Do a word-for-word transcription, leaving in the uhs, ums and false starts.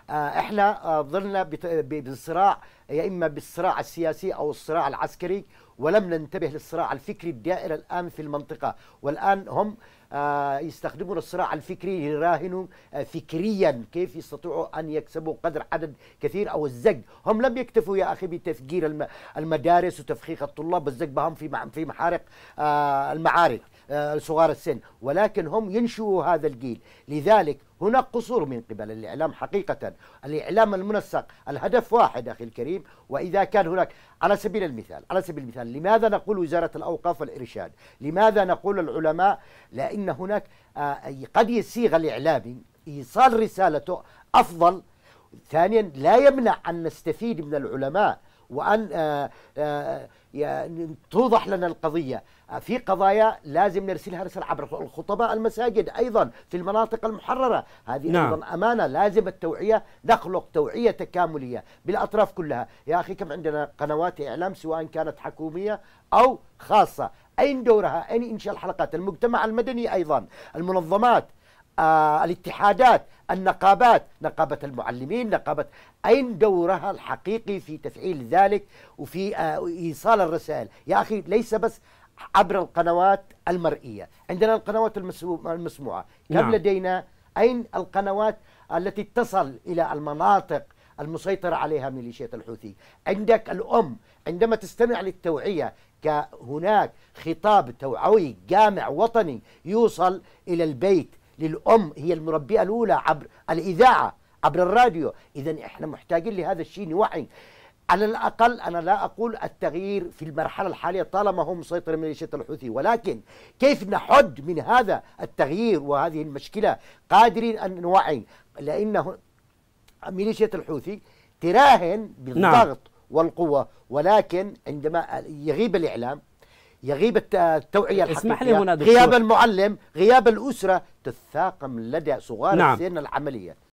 احنا ظلنا بالصراع، يا اما بالصراع السياسي او الصراع العسكري، ولم ننتبه للصراع الفكري الدائر الان في المنطقه. والان هم يستخدمون الصراع الفكري ليراهنوا فكريا كيف يستطيعوا ان يكسبوا قدر عدد كثير او الزق. هم لم يكتفوا يا اخي بتفجير المدارس وتفخيخ الطلاب والزق بهم في في محارق المعارك صغار السن، ولكن هم ينشئوا هذا الجيل. لذلك هناك قصور من قبل الإعلام حقيقة. الإعلام المنسق الهدف واحد أخي الكريم. وإذا كان هناك على سبيل المثال على سبيل المثال لماذا نقول وزارة الأوقاف والإرشاد؟ لماذا نقول العلماء؟ لأن هناك قد يصيغ الإعلامي إيصال رسالته أفضل. ثانيا لا يمنع أن نستفيد من العلماء وأن آآ آآ توضح لنا القضية. في قضايا لازم نرسلها رسالة عبر الخطباء المساجد أيضا في المناطق المحررة، هذه نعم. أيضا أمانة، لازم التوعية، نخلق توعية تكاملية بالأطراف كلها. يا أخي كم عندنا قنوات إعلام سواء كانت حكومية أو خاصة، أين دورها؟ أين إنشاء الحلقات؟ المجتمع المدني أيضا، المنظمات، آه، الاتحادات، النقابات، نقابة المعلمين، نقابة، أين دورها الحقيقي في تفعيل ذلك وفي آه إيصال الرسائل؟ يا أخي ليس بس عبر القنوات المرئية، عندنا القنوات المسموعة، كم نعم. لدينا أين القنوات التي تصل إلى المناطق المسيطرة عليها ميليشيات الحوثي؟ عندك الأم عندما تستمع للتوعية، كهناك خطاب توعوي جامع وطني يوصل إلى البيت للأم، هي المربية الأولى عبر الإذاعة عبر الراديو. إذن إحنا محتاجين لهذا الشيء، نوعي. على الأقل أنا لا أقول التغيير في المرحلة الحالية طالما هم مسيطر ميليشيات الحوثي، ولكن كيف نحد من هذا التغيير وهذه المشكلة؟ قادرين أن نوعي، لأنه ميليشيات الحوثي تراهن بالضغط نعم. والقوة، ولكن عندما يغيب الإعلام، يغيب التوعية الحقيقية، غياب المعلم، غياب الأسرة، تتثاقم لدى صغار نعم. السن العملية.